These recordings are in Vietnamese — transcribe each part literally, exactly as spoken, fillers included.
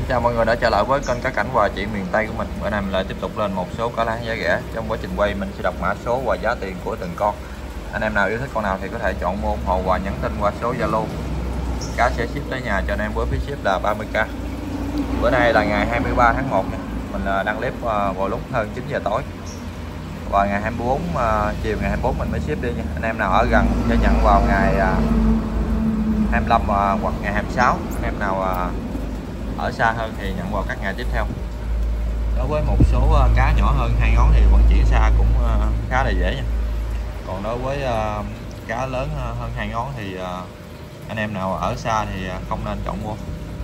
Xin chào mọi người đã trở lại với kênh Cá Cảnh và Chuyện Miền Tây của mình. Bữa nay mình lại tiếp tục lên một số cá láng giá rẻ. Trong quá trình quay mình sẽ đọc mã số và giá tiền của từng con. Anh em nào yêu thích con nào thì có thể chọn mua ủng hộ và nhắn tin qua số Zalo. Cá sẽ ship tới nhà cho anh em với phí ship là ba mươi k. Bữa nay là ngày hai mươi ba tháng một nha. Mình đăng clip vào lúc hơn chín giờ tối. Và ngày hai mươi bốn chiều ngày hai mươi bốn mình mới ship đi nha. Anh em nào ở gần sẽ nhận vào ngày hai mươi lăm hoặc ngày hai mươi sáu. Anh em nào ở xa hơn thì nhận vào các ngày tiếp theo. Đối với một số cá nhỏ hơn hai ngón thì vận chuyển xa cũng khá là dễ nha. Còn đối với cá lớn hơn hai ngón thì anh em nào ở xa thì không nên chọn mua.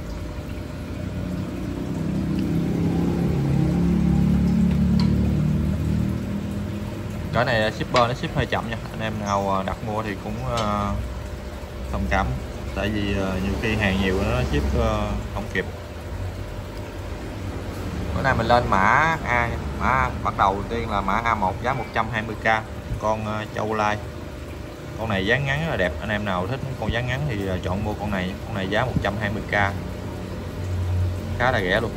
Cái này shipper nó ship hơi chậm nha. Anh em nào đặt mua thì cũng thông cảm, tại vì nhiều khi hàng nhiều nó ship không kịp. Bữa nay mình lên mã A, mã A. Bắt đầu tiên là mã A một giá một trăm hai mươi k, con châu lai. Con này dáng ngắn rất là đẹp, anh em nào thích con dáng ngắn thì chọn mua con này. Con này giá một trăm hai mươi k, khá là rẻ luôn.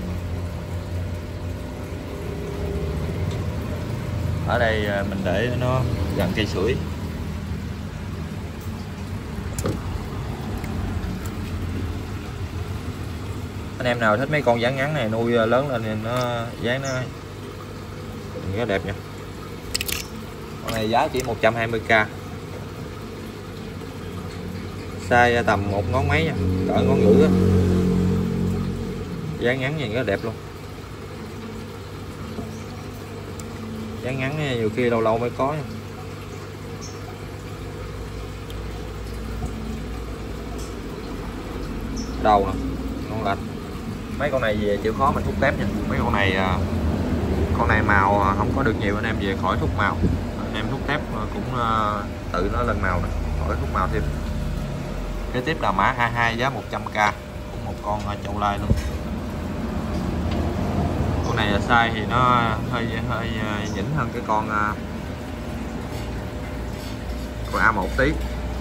Ở đây mình để nó gần cây sưởi. Anh em nào thích mấy con dáng ngắn này nuôi lớn lên thì nó dáng nó rất đẹp nha. Con này giá chỉ một trăm hai mươi k, size tầm một ngón mấy nha, cỡ ngón rưỡi á. Dáng ngắn nhìn rất đẹp luôn. Dáng ngắn này, nhiều khi lâu lâu mới có nha. Đầu nè, ngon lành. Mấy con này về chịu khó mình thúc tép nha. Mấy con này con này màu không có được nhiều, anh em về khỏi thúc màu. Anh em thúc tép cũng tự nó lên màu nè, khỏi thúc màu thêm. Kế tiếp là mã A hai giá một trăm k, cũng một con châu lai luôn. Con này là size thì nó hơi hơi nhỉnh hơn cái con con A một tí.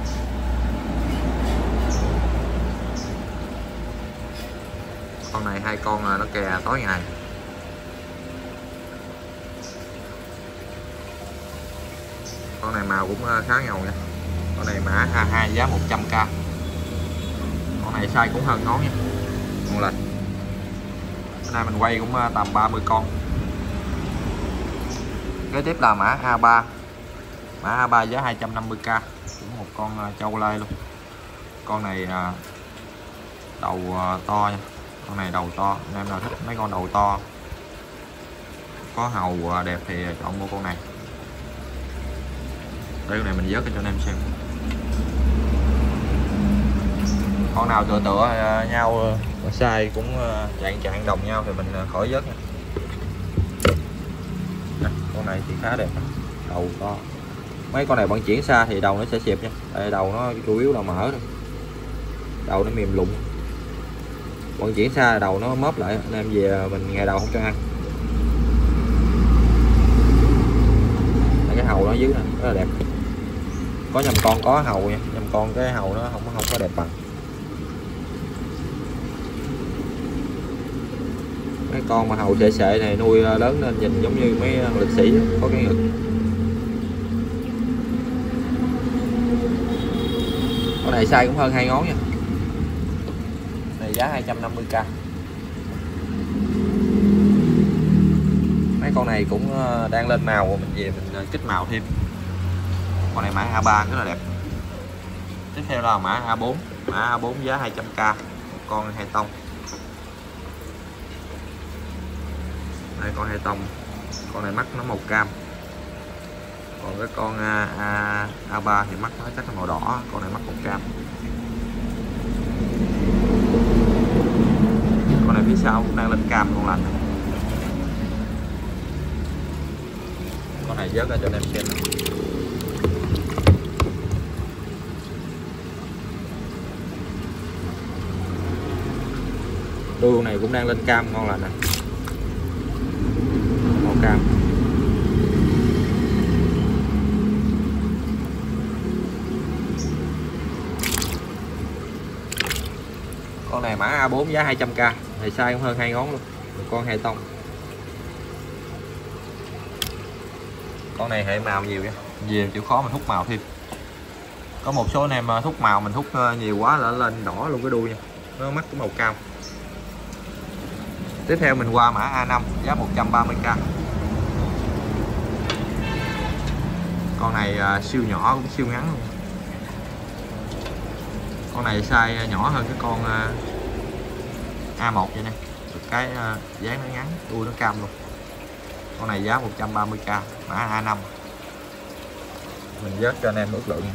Con này hai con nó kè tối ngày. Con này màu cũng khá ngầu nha. Con này mã A hai giá một trăm k. Con này size cũng hơn ngón nha, ngon lành. Hôm nay mình quay cũng tầm ba mươi con. Kế tiếp là mã A ba. Mã A ba giá hai trăm năm mươi k, cũng một con châu lai luôn. Con này đầu to nha. Con này đầu to, anh em nào thích mấy con đầu to có hầu đẹp thì chọn mua con này. Đây, con này mình vớt cho anh em xem. Con nào tựa tựa nhau size cũng dạng trạng đồng nhau thì mình khỏi vớt nha. Đây, con này thì khá đẹp, đầu to. Mấy con này vận chuyển xa thì đầu nó sẽ xẹp nha. Đây, đầu nó chủ yếu là mở thôi, đầu nó mềm lụng. Vận chuyển xa đầu nó móp lại, anh em về mình ngày đầu không cho ăn. Cái hầu nó dưới nè, rất là đẹp. Có nhầm con có hầu nha, nhầm con cái hầu nó không không có đẹp bằng. Mấy con mà hầu sệ sệ này nuôi lớn lên nhìn giống như mấy liệt sĩ có cái ngực. Con này size cũng hơn hai ngón nha. Này giá hai trăm năm mươi k. Mấy con này cũng đang lên màu, mình về mình kích màu thêm. Con này mã A ba rất là đẹp. Tiếp theo là mã A bốn. Mã A bốn giá hai trăm k, một con hai tông. Đây, con hai tông. Con này mắt nó màu cam. Còn cái con A, A, A ba thì mắt nó chắc là màu đỏ, con này mắt màu cam. Con này phía sau cũng đang lên cam con lành. Con này vớt ra cho anh em xem. Đuôi này cũng đang lên cam ngon lành nè, màu cam. Con này mã A bốn giá hai trăm k, Này size cũng hơn hai ngón luôn, một con hai tông. Con này hệ màu nhiều nha, nhiều chịu khó mình hút màu thêm. Có một số anh em hút màu mình hút nhiều quá là lên đỏ luôn cái đuôi nha, nó mất cái màu cam. Tiếp theo mình qua mã A năm giá một trăm ba mươi k. Con này uh, siêu nhỏ cũng siêu ngắn luôn. Con này size nhỏ hơn cái con uh, A một vậy nè, cái uh, dáng nó ngắn, đuôi nó cam luôn. Con này giá một trăm ba mươi k, mã A năm. Mình vớt cho anh em ước lượng.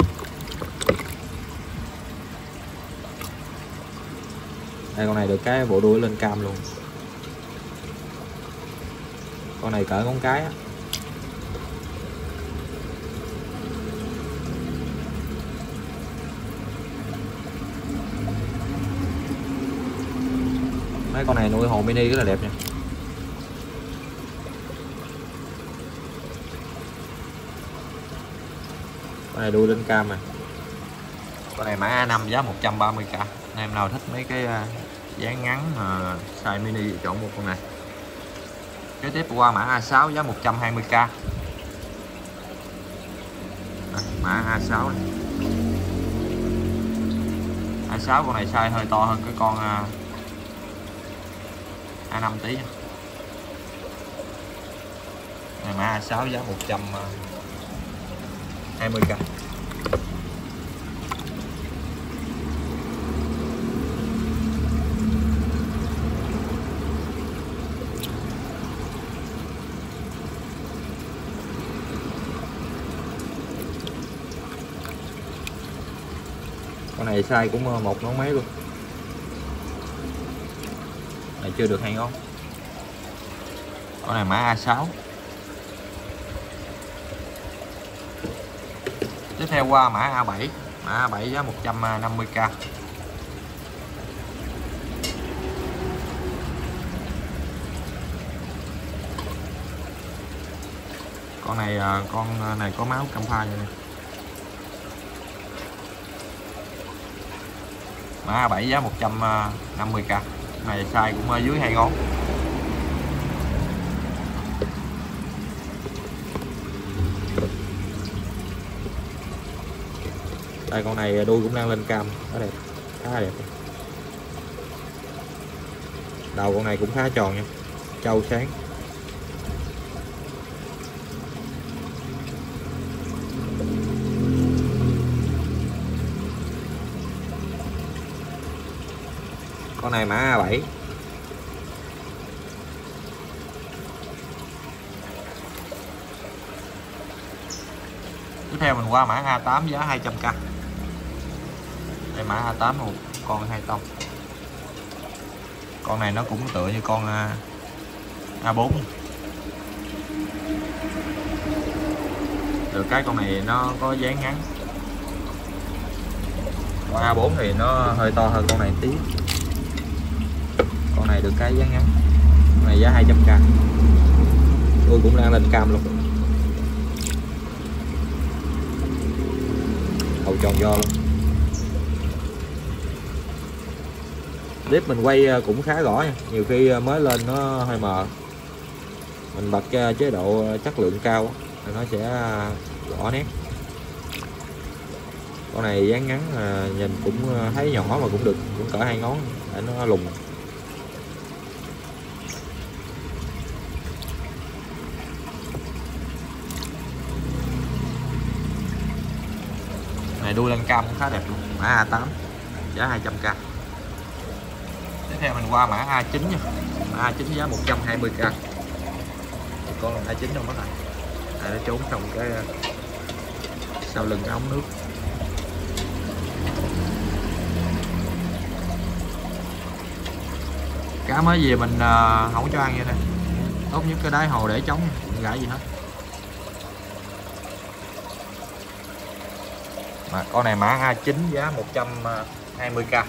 Đây, con này được cái bộ đuôi lên cam luôn. Con này cỡ ngón cái á. Mấy con này nuôi hồ mini rất là đẹp nha. Con này đuôi lên cam này. Con này mã A năm giá một trăm ba mươi k. Anh em nào thích mấy cái dáng ngắn uh, size mini chọn một con này. Kế tiếp qua mã A sáu giá một trăm hai mươi k. À, mã A sáu này. A sáu con này size hơi to hơn cái con uh, A năm tí. Này mã A sáu giá một trăm hai mươi k. Con này size cũng một ngón mấy luôn. Này chưa được hai ngón. Con này mã A sáu. Tiếp theo qua mã A bảy. Mã A bảy giá một trăm năm mươi k. Con này con này có máu cam pha nha. Mã A bảy giá một trăm năm mươi k. Này size cũng ở dưới hai ngón. Đây, con này đuôi cũng đang lên cam, khá đẹp, khá đẹp. Đầu con này cũng khá tròn nha, trâu sáng. Con này mã A bảy. Tiếp theo mình qua mã A tám giá hai trăm k. Đây mã A tám một con hai tông. Con này nó cũng tựa như con A bốn. Được cái con này nó có dáng ngắn. Con A bốn thì nó hơi to hơn con này tí. Con này được cái dáng ngắn. Con này giá hai trăm k. Tôi cũng đang lên cam luôn. Đầu tròn do luôn. Clip mình quay cũng khá rõ nha, nhiều khi mới lên nó hơi mờ. Mình bật chế độ chất lượng cao thì nó sẽ rõ nét. Con này dáng ngắn nhìn cũng thấy nhỏ mà cũng được, cũng cỡ hai ngón để nó lùng. Này đuôi lên cam cũng khá đẹp luôn. Mã A tám giá hai trăm k. Tiếp theo mình qua mã A chín nha. Mã A chín giá một trăm hai mươi k. Con A chín đâu mất rồi. À, nó trốn trong cái sau lưng cái ống nước. Cá mới về mình uh, không cho ăn vậy nè. Tốt nhất cái đáy hồ để trống, không gãi gì hết. Mà con này mã A chín giá một trăm hai mươi k.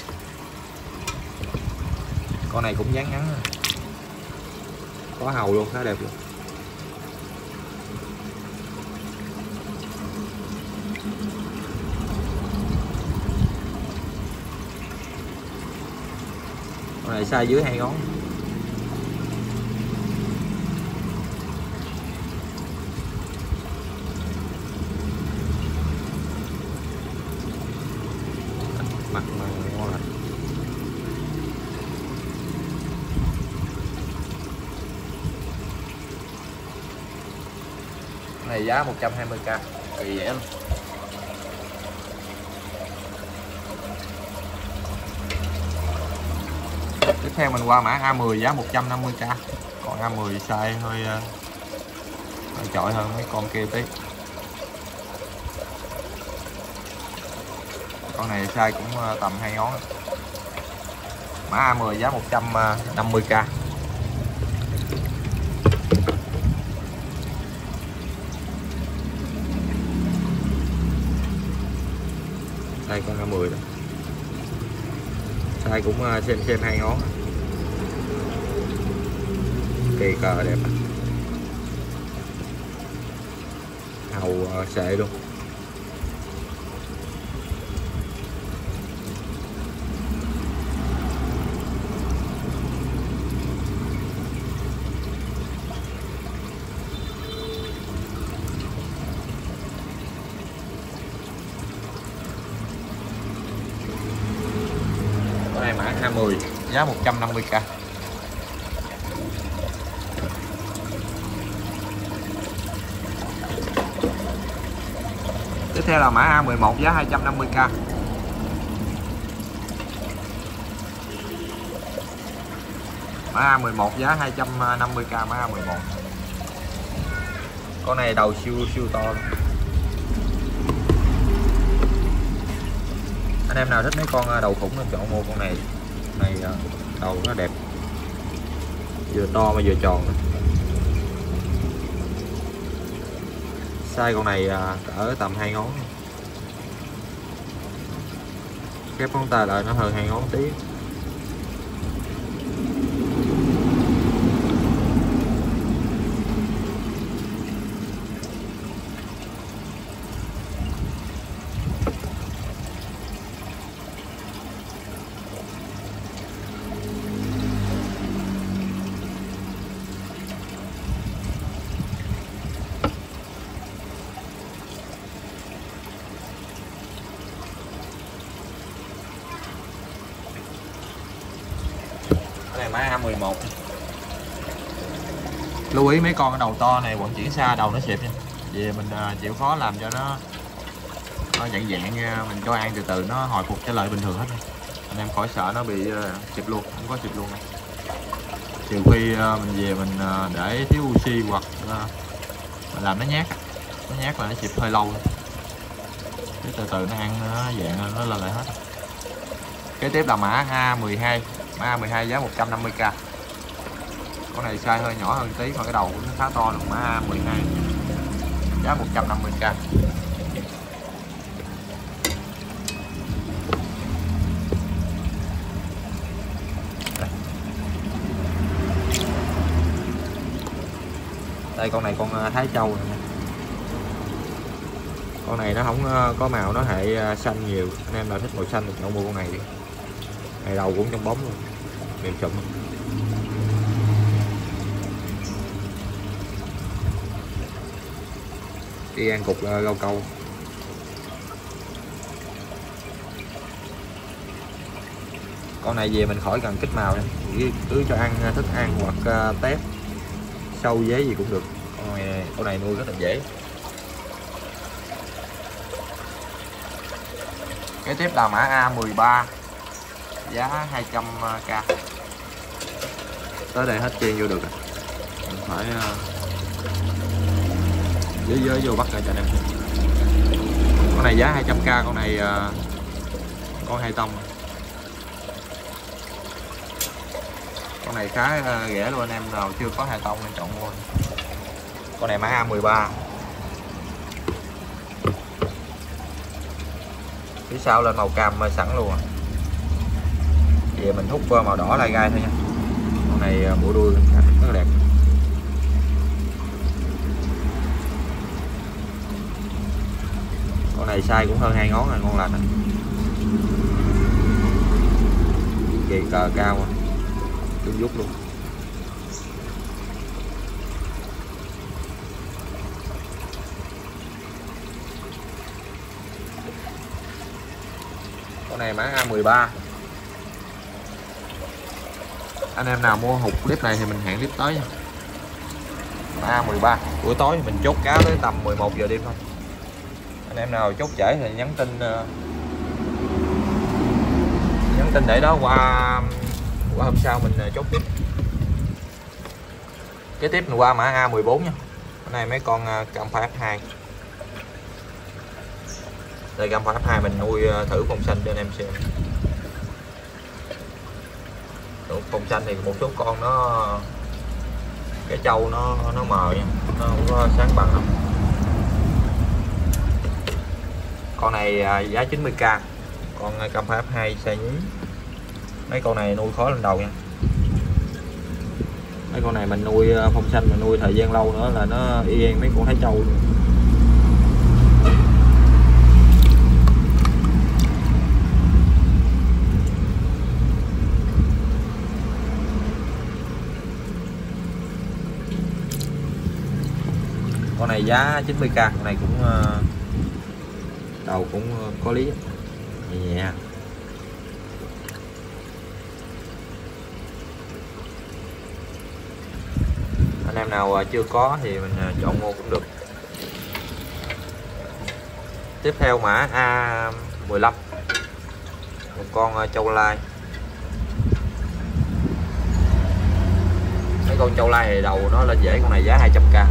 Con này cũng dáng ngắn, có hầu luôn, khá đẹp luôn. Con này size dưới hai ngón. Mặt mà ngon lành. Con này giá một trăm hai mươi k, kỳ rẻ luôn. Tiếp theo mình qua mã A mười giá một trăm năm mươi k. Còn A mười size hơi hơi chọi hơn mấy con kia tí. Con này size cũng tầm hai ngón. Mã A mười giá một trăm năm mươi k. Đây con A mười đó. Size cũng xem xem hai ngón. Kỳ cờ đẹp. Hầu sệ luôn. Đây mã A mười giá một trăm năm mươi k. Tiếp theo là mã A mười một giá hai trăm năm mươi k. Mã A mười một giá hai trăm năm mươi k. Mã A mười một. Con này đầu siêu siêu to luôn. Anh em nào thích mấy con đầu khủng nên chọn mua con này. Này đầu nó đẹp, vừa to mà vừa tròn. Size con này cỡ tầm hai ngón. Kép ngón tay lại nó hơn hai ngón tí. Này mã A mười một. Lưu ý mấy con đầu to này vận chuyển xa đầu nó xịp nha. Vì mình chịu khó làm cho nó nó dạng dạng mình cho ăn từ từ nó hồi phục trở lại bình thường hết. Anh em khỏi sợ nó bị xịp luôn, không có xịp luôn này. Trừ khi mình về mình để thiếu oxy hoặc mình làm nó nhát, nó nhát là nó xịp hơi lâu. Cái từ từ nó ăn nó dạng nó lên lại hết. Kế tiếp là mã A mười hai. Mã A mười hai giá một trăm năm mươi k. Con này size hơi nhỏ hơn tí mà cái đầu cũng khá to được. Mã A mười hai giá một trăm năm mươi k. Đây. Đây con này con Thái Châu này. Con này nó không có màu, nó hệ xanh nhiều. Anh em nào thích màu xanh thì chọn mua con này đi. Này đầu cũng trong bóng luôn, mềm sụm. Đi ăn cục rau câu. Con này về mình khỏi cần kích màu nữa, cứ cho ăn thức ăn hoặc tép sâu dế gì cũng được. Con này, con này nuôi rất là dễ. Kế tiếp là mã A mười ba giá hai trăm k. Tới đây hết chiên vô được rồi. Mình phải giới giới vô bắt rồi cho anh em. Con này giá hai trăm k. Con này con hai tông. Con này khá rẻ luôn, anh em nào chưa có hai tông nên chọn mua. Con này mã A mười ba. Phía sau lên màu cam sẵn luôn à. Về mình hút màu đỏ lai gai thôi nha. Con này bộ đuôi rất là đẹp. Con này size cũng hơn hai ngón rồi, ngon lành. Kỳ cờ cao à. Đúng dút luôn. Con này mã A mười ba. Anh em nào mua hụt clip này thì mình hẹn clip tới nha. Mã A mười ba. Buổi tối mình chốt cá tới tầm mười một giờ đêm thôi. Anh em nào chốt trễ thì nhắn tin uh, nhắn tin để đó qua qua hôm sau mình uh, chốt tiếp. Kế tiếp mình qua mã A mười bốn nha. Cái này mấy con uh, Cam Pha F hai. Đây Cam Pha F hai mình nuôi uh, thử phong xanh cho anh em xem. Phong xanh thì một số con nó cái trâu nó nó mờ nha, nó không có sáng bằng lắm. Con này à, giá chín mươi k. Con Cam Pha F hai size nhí. Mấy con này nuôi khó lên đầu nha. Mấy con này mình nuôi phong xanh mà nuôi thời gian lâu nữa là nó y mấy con thái trâu luôn. Con này giá chín mươi k. Con này cũng đầu cũng có lý nhẹ nhẹ. Anh em nào chưa có thì mình chọn mua cũng được. Tiếp theo mã A mười lăm, một con châu lai. Mấy con châu lai thì đầu nó lên dễ. Con này giá hai trăm k.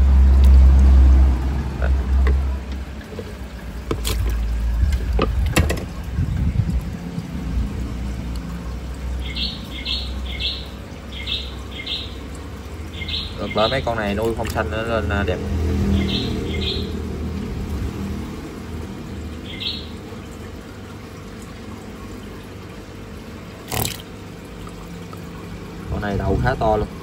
Ngược lại mấy con này nuôi phong xanh nó lên đẹp. Con này đầu khá to luôn.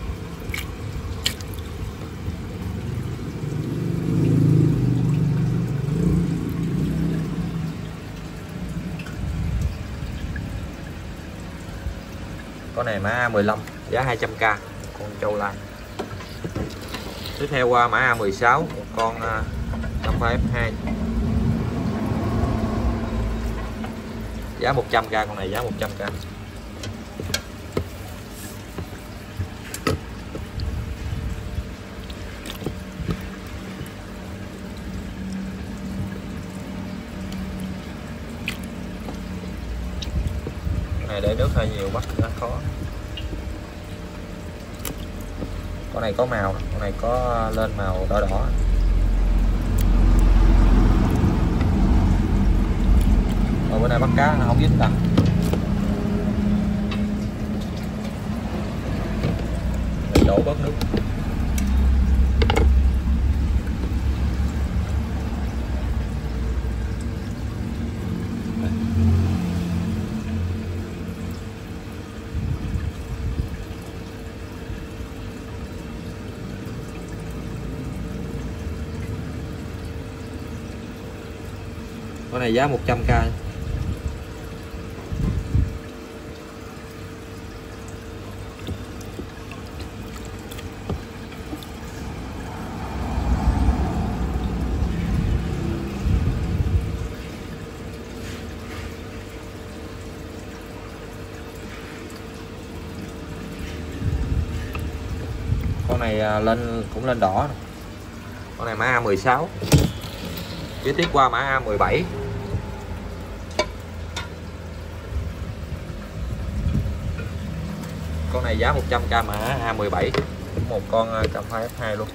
Con này mã A mười lăm, giá hai trăm k, con châu lai. Tiếp theo qua mã A mười sáu, một con Cam Pha F hai. Giá một trăm k, con này giá một trăm k. Con này để nước hơi nhiều bắt nó khó. Con này có màu, con này có lên màu đỏ đỏ. Ở bên này bắt cá nó không dính tầng. Mình đổ bớt nước. Con này giá một trăm k. Con này lên cũng lên đỏ. Con này mã A mười sáu. Kế tiếp qua mã A mười bảy. Con này giá một trăm k, mã A mười bảy. Một con Cam Pha F hai luôn.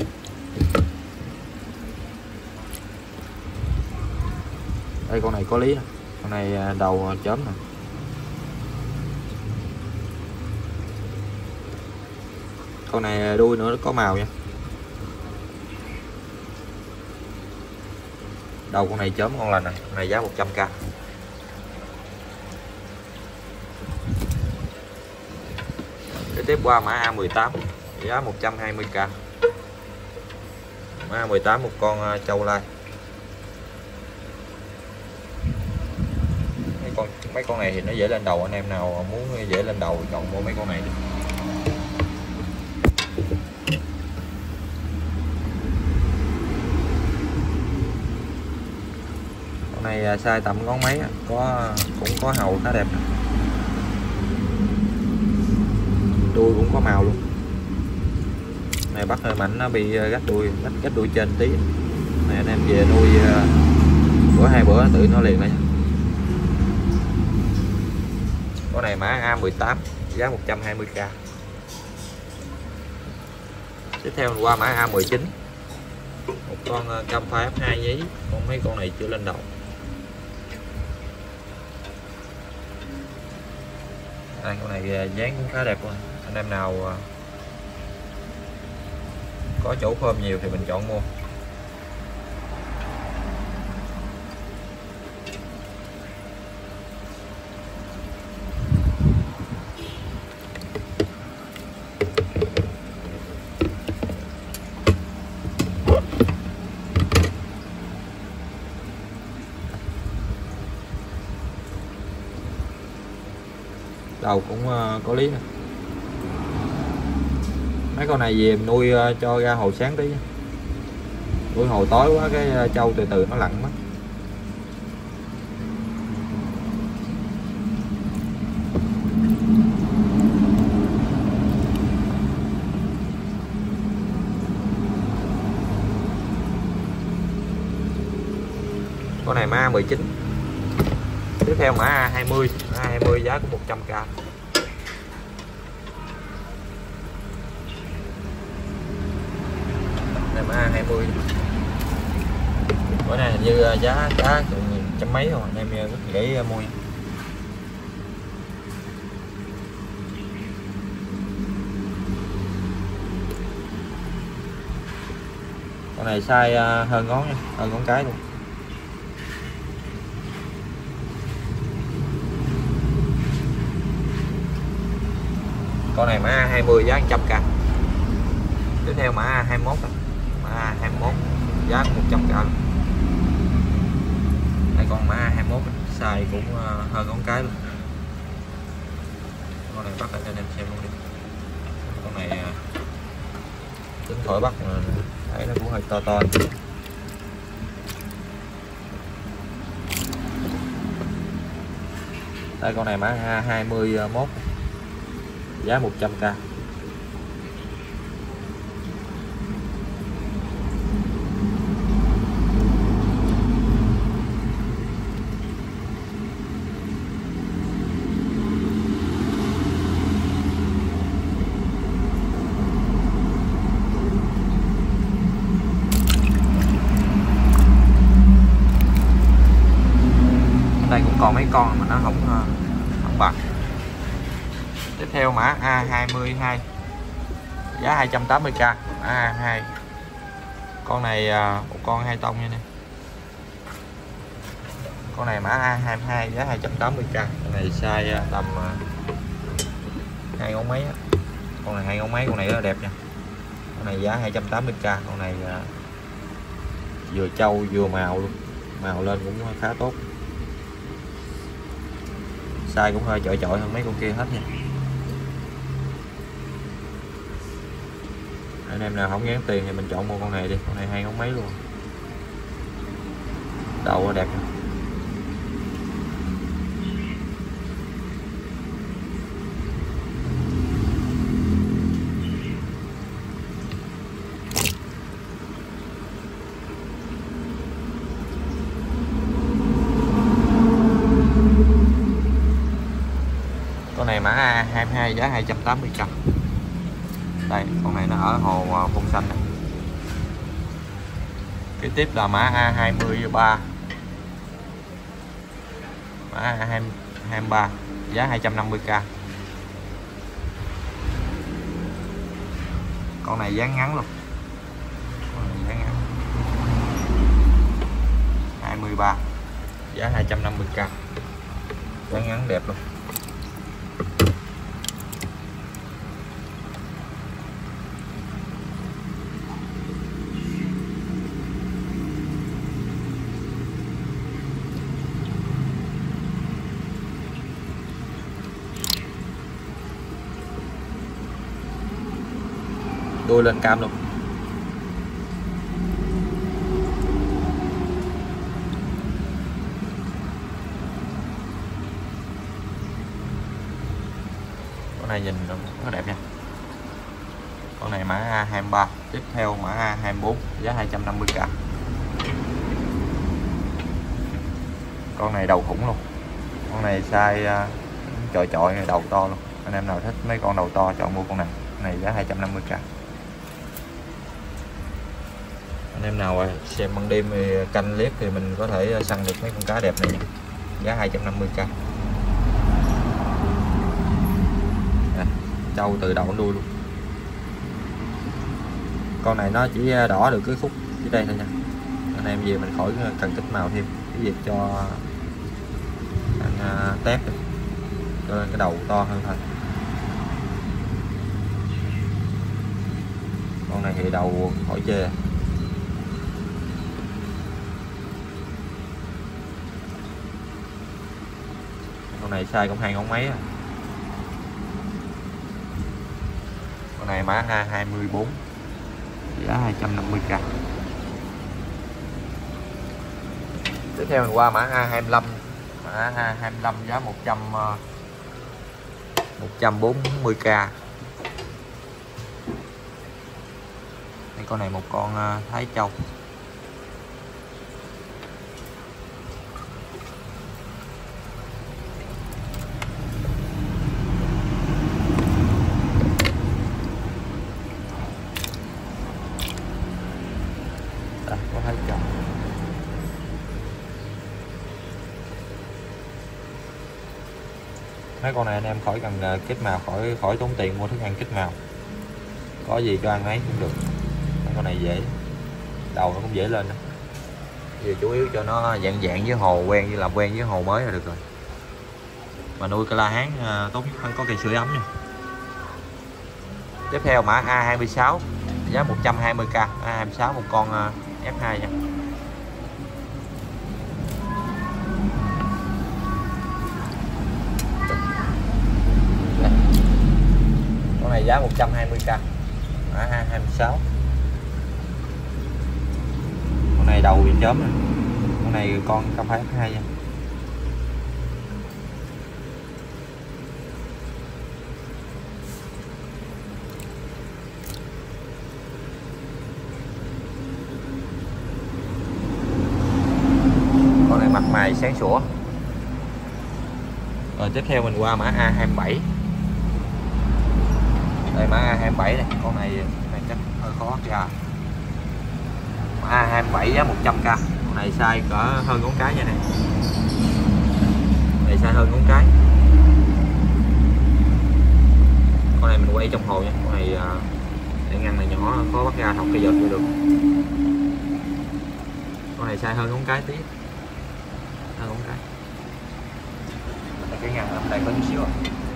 Đây con này có lý. Con này đầu chớm nè. Con này đuôi nữa có màu nha. Đầu con này chớm ngon lành nè. Con này giá một trăm k. Để tiếp qua mã A mười tám, giá một trăm hai mươi k. Mã A mười tám, một con châu lai. Mấy con Mấy con này thì nó dễ lên đầu, anh em nào muốn dễ lên đầu chọn mua mấy con này đi. Con này size tầm ngón mấy, có cũng có hầu khá đẹp, đuôi cũng có màu luôn. Này bắt hơi mạnh nó bị gách đuôi, gách, gách đuôi trên tí này, anh em về nuôi bữa hai bữa tự nó liền lại. Con này mã A mười tám giá một trăm hai mươi k. Tiếp theo qua mã A mười chín, một con cam pha ép hai nhí, con mấy con này chưa lên đầu. Đây, con này dáng cũng khá đẹp luôn, anh em nào có chỗ phơm nhiều thì mình chọn mua. Đầu cũng có lý nè. Mấy con này về nuôi cho ra hồ sáng tí, nuôi hồ tối quá cái trâu từ từ nó lặn mất. Con này mã A mười chín. Tiếp theo mã A hai mươi, A hai mươi giá của một trăm k. Đây mã A hai mươi. Bữa nay hình như giá giá trăm mấy rồi, anh em rất dễ mua. Con này size hơn ngón nha, hơn ngón cái luôn. Con này mã A hai mươi giá một trăm k. Tiếp theo mã A hai mươi mốt, mã A hai mươi mốt giá một trăm k luôn. Đây con mã A hai mươi mốt size cũng hơn ngón cái luôn. Con này bắt cho anh em xem luôn đi. Con này tính thổi bắt mà thấy nó cũng hơi to to. Đây con này mã A hai mươi mốt giá một trăm k. Đây cũng còn mấy con mà nó không không bạc. Tiếp theo mã A hai mươi hai giá hai trăm tám mươi k. A hai, con này một con hai tông nha nè. Con này mã A hai mươi hai giá hai trăm tám mươi k. Con này size tầm hai ngón mấy á. Con này hai ngón mấy, con này rất là đẹp nha. Con này giá hai trăm tám mươi k. Con này vừa trâu vừa màu luôn, màu lên cũng khá tốt. Size cũng hơi chọi chọi hơn mấy con kia hết nha. Anh em nào không ngán tiền thì mình chọn mua con này đi, con này hai ngón mấy luôn. Đầu đẹp nè. Con này mã A hai mươi hai giá hai trăm tám mươi k. Đây, con này nó ở hồ Phun Xanh này. Kế tiếp là mã A hai mươi ba. Mã A hai mươi ba giá hai trăm năm mươi k. Con này dáng ngắn luôn. Con này dáng ngắn. hai mươi ba giá hai trăm năm mươi k. Dáng ngắn đẹp luôn. đuôi lên cam luôn. Con này nhìn nó đẹp nha. Con này mã A hai mươi ba, tiếp theo mã A hai mươi bốn, giá hai trăm năm mươi k. Con này đầu khủng luôn. Con này size uh, chọi chọi đầu to luôn. Anh em nào thích mấy con đầu to chọn mua con này. Con này giá hai trăm năm mươi k. Anh em nào xem ban đêm thì canh clip thì mình có thể săn được mấy con cá đẹp này nha. Giá hai trăm năm mươi k. Trâu từ đầu đến đuôi luôn. Con này nó chỉ đỏ được cái khúc dưới đây thôi nha. Anh em về mình khỏi cần kích màu thêm, cái việc cho anh tép cho lên cái đầu to hơn thôi. Con này thì đầu khỏi chê. Con này size cũng hai ngón mấy à. Con này mã A hai mươi bốn, giá hai trăm năm mươi k. Tiếp theo mình qua mã A hai mươi lăm. Mã A hai mươi lăm giá một trăm bốn mươi k. Đây, con này một con Thái Châu. Đây, có Thái Châu. Mấy con này anh em khỏi cần kích màu, khỏi khỏi tốn tiền mua thức ăn kích màu, có gì cho ăn ấy cũng được. Mấy con này dễ, đầu nó cũng dễ lên. Giờ chủ yếu cho nó dạng dạng với hồ, quen như làm quen với hồ mới là được rồi. Mà nuôi cái la hán tốt nhất có cây sưởi ấm nha. Tiếp theo mã A hai mươi sáu, giá một trăm hai mươi k. A hai mươi sáu một con F hai nha. Con này giá một trăm hai mươi k. Mã A hai mươi sáu. Con này đầu bị chớm rồi. Con này con không phải F hai nha. Con này mặt mày sáng sủa. Rồi tiếp theo mình qua mã A hai mươi bảy. Đây mã A hai mươi bảy này, con này này chắc hơi khó ra. Mã A hai mươi bảy giá một trăm k. Con này size cỡ hơn ngón cái nha này. Này size hơn ngón cái. Con này mình quay trong hồ nha. Con này để ngăn này nhỏ khó bắt ra, không cây giật được. Con này size hơn ngón cái tí. Hơn ngón cái. Cái ngăn ở đây có chút xíu.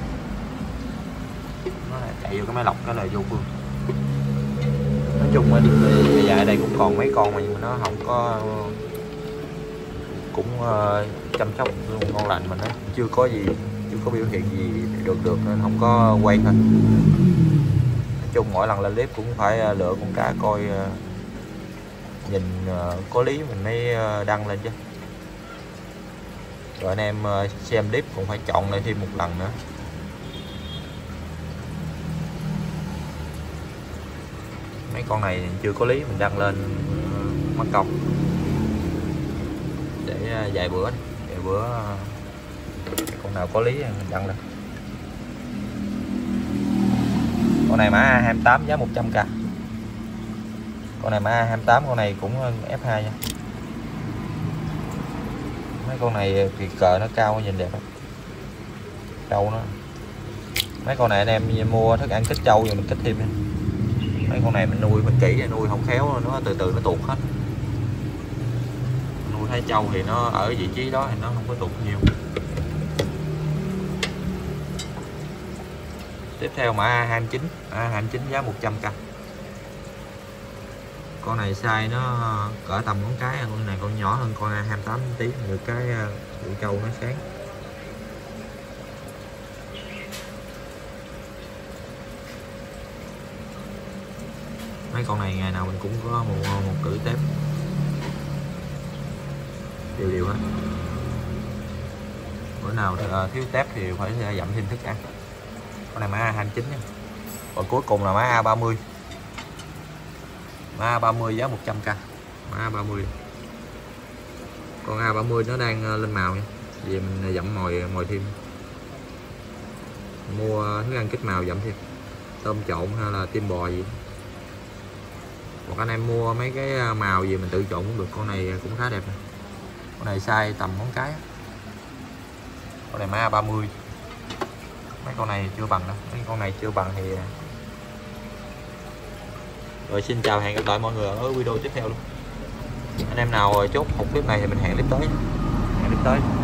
Nó là chạy vô cái máy lọc cái là vô phương. Nói chung thì dài đây cũng còn mấy con mà nhưng mà nó không có, cũng uh, chăm sóc luôn ngon lành, mà nó chưa có gì, chưa có biểu hiện gì được được nên không có quay thôi. Nói chung mỗi lần lên clip cũng phải lựa con cá coi uh, nhìn uh, có lý mình mới uh, đăng lên chứ. Rồi anh em uh, xem clip cũng phải chọn lại thêm một lần nữa. Mấy con này chưa có lý mình đăng lên uh, mất công để uh, vài bữa vài bữa uh, con nào có lý mình đăng lên. Con này mã A hai mươi tám giá một trăm k. Con này mã A hai mươi tám, con này cũng F hai nha. Mấy con này thì cờ nó cao nhìn đẹp lắm. Trâu nó. Mấy con này anh em mua thức ăn kích trâu rồi mình kích thêm nha. Mấy con này mình nuôi mình kỹ, nuôi không khéo nó từ từ nó tuột hết. Nuôi Thái Châu thì nó ở vị trí đó thì nó không có tuột nhiều. Tiếp theo mã A hai mươi chín. A hai mươi chín giá một trăm k. Con này size nó cỡ tầm ngón cái, con này con nhỏ hơn con A hai mươi tám tí, được cái bụi trâu nó sáng. Mấy con này ngày nào mình cũng có một một cử tép đều đều hết. Bữa nào thiếu tép thì phải dặm thêm thức ăn. Con này mã A hai mươi chín nha. Và cuối cùng là mã A ba mươi. Mã A ba mươi giá một trăm k. Mã A ba mươi. Con A ba mươi nó đang lên màu nha. Vì mình dặm mồi mồi thêm. Mua thức ăn kích màu dặm thêm. Tôm trộn hay là tim bò gì. Hoặc anh em mua mấy cái màu gì mình tự trộn cũng được. Con này cũng khá đẹp này. Con này size tầm ngón cái. Con này mã A ba mươi. Mấy con này chưa bằng đâu. Mấy con này chưa bằng thì rồi xin chào, hẹn gặp lại mọi người ở video tiếp theo luôn. Anh em nào chốt một clip này thì mình hẹn clip tới. Hẹn clip tới.